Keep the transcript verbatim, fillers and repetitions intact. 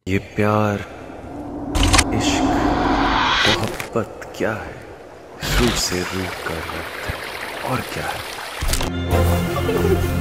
ये प्यार, इश्क, मोहब्बत क्या है? रूह से रूह का रब्त है और क्या है?